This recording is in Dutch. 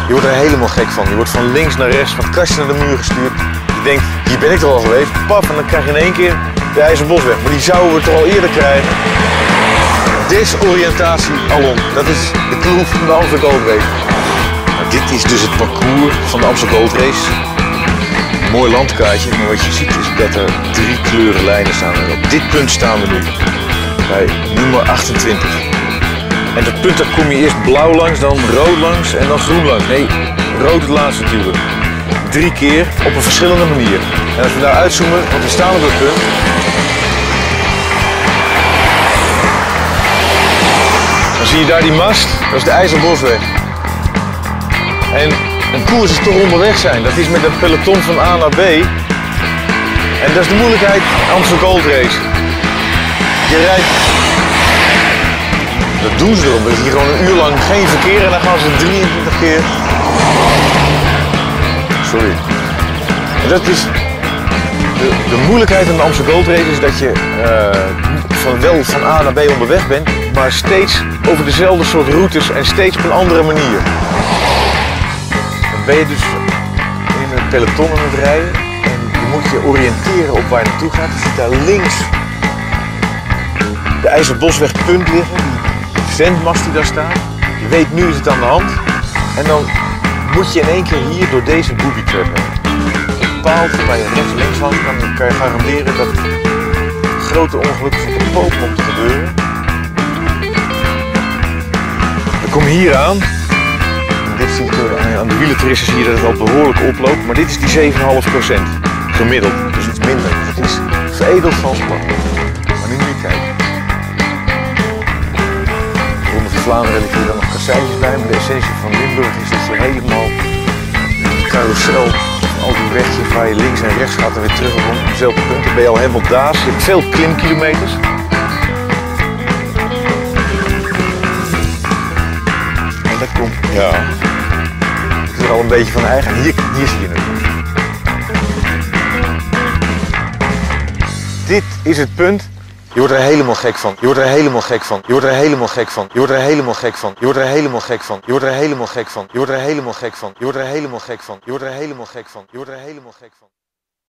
Je wordt er helemaal gek van. Je wordt van links naar rechts, van het kastje naar de muur gestuurd. Je denkt, hier ben ik toch al geweest. Paf, en dan krijg je in één keer de IJzerbosweg. Maar die zouden we toch al eerder krijgen. Desoriëntatie alom. Dat is de clue van de Amstel Gold Race. Nou, dit is dus het parcours van de Amstel Gold Race. Mooi landkaartje, maar wat je ziet is dat er 3 kleuren lijnen staan. En op dit punt staan we nu, bij nummer 28. En dat punt, daar kom je eerst blauw langs, dan rood langs en dan groen langs. Nee, rood het laatste natuurlijk. 3 keer op een verschillende manier. En als we daar uitzoomen, want we staan op het punt. Dan zie je daar die mast, dat is de IJzerbosweg. En een koers is toch onderweg zijn, dat is met een peloton van A naar B. En dat is de moeilijkheid Amstel Gold Race. Je rijdt, dat doen ze erom, er is hier gewoon een uur lang geen verkeer en dan gaan ze 23 keer. Sorry. En dat is de moeilijkheid aan de Amstel Gold Race is dat je wel van A naar B onderweg bent, maar steeds over dezelfde soort routes en steeds op een andere manier. Dan ben je dus in een peloton aan het rijden en je moet je oriënteren op waar je naartoe gaat. Je ziet daar links de IJzerbosweg punt liggen, die zendmast die daar staat. Je weet, nu is het aan de hand. En dan moet je in één keer hier door deze booby trap heen. Een paaltje waar je rechts links hangt, dan kan je garanderen dat grote ongelukken van de poot komt te gebeuren. Dan kom je hier aan. Dit zie je, aan de wielentoeristen zie je dat het al behoorlijk oploopt, maar dit is die 7,5% gemiddeld, dus iets minder. Het is veredeld van span. Maar nu moet je kijken. De Ronde van Vlaanderen ligt hier dan nog kasseitjes bij, maar de essentie van Limburg is dat je helemaal die carousel, al die wegjes waar je links en rechts gaat en weer terug op dezelfde punt. Dan ben je al helemaal daas. Je hebt veel klimkilometers. En dat komt, ja, het is er al een beetje van eigen. Hier zie je het. Dit is het punt. Je wordt er helemaal gek van. Je wordt er helemaal gek van. Je wordt er helemaal gek van. Je wordt er helemaal gek van. Je wordt er helemaal gek van. Je wordt er helemaal gek van. Je wordt er helemaal gek van. Je wordt er helemaal gek van. Je wordt er helemaal gek van. Je wordt er helemaal gek van.